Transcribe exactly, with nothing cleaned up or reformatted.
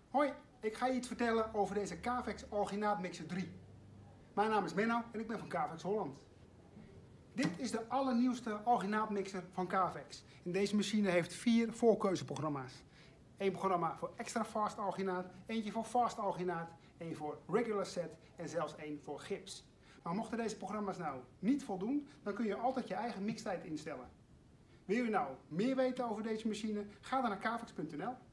Hoi, ik ga je iets vertellen over deze Cavex Alginaat Mixer drie. Mijn naam is Menno en ik ben van Cavex Holland. Dit is de allernieuwste alginaat mixer van Cavex. En deze machine heeft vier voorkeuzeprogramma's. Eén programma voor extra fast alginaat, eentje voor fast alginaat, één voor regular set en zelfs één voor gips. Maar mochten deze programma's nou niet voldoen, dan kun je altijd je eigen mixtijd instellen. Wil je nou meer weten over deze machine? Ga dan naar cavex punt n l.